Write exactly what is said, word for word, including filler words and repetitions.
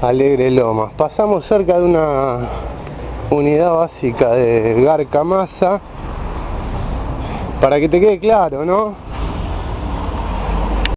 Alegre Lomas. Pasamos cerca de una unidad básica de Garca Masa, para que te quede claro, ¿no?